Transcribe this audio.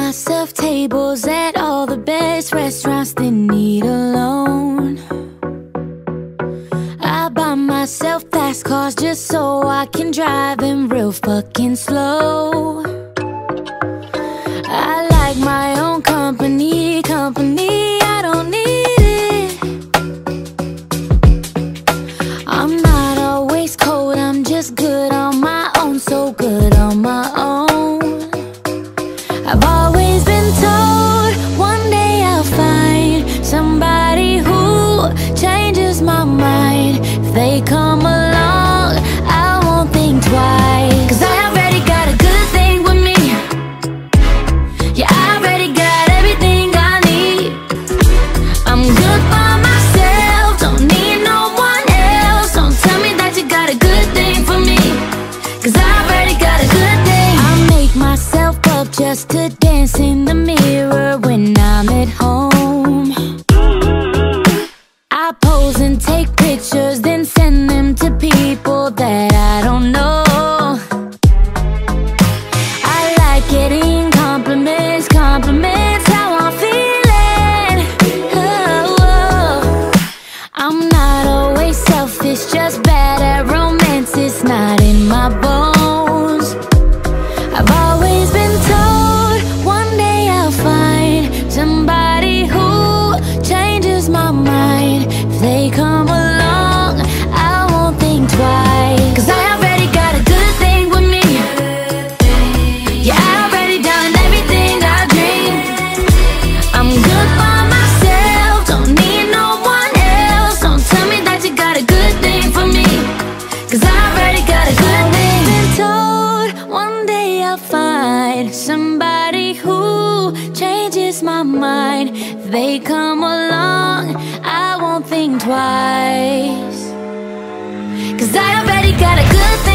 myself tables at all the best restaurants that need a loan. I buy myself fast cars just so I can drive them real fucking slow. I like my own company, I don't need it. I'm not a waistcoat, I'm just good on my own, so good on my own. I've always been told one day I'll find somebody who changes my mind. If they come along, I won't think twice, 'cause I already got a good thing with me. Yeah, I already got everything I need. I'm good by myself, don't need no one else. Don't tell me that you got a good thing for me, 'cause I already got a good thing. I make myself up just to dance in the mirror when I'm at home. I pose and take pictures, then send them to people that I don't know. I like getting compliments, compliments how I'm feeling. Oh, I'm not always selfish, just bad at romance, it's not in my bones. I've always been told one day I'll find somebody who changes my mind. If they come along, I won't think twice, 'cause I already got a good thing with me. Yeah, I already done everything I dream. I'm good by myself, don't need no one else. Don't tell me that you got a good thing for me, 'cause I already got a good thing. Been told one day I'll find somebody who changes my mind. If they come along, I won't think twice, 'cause I already got a good thing.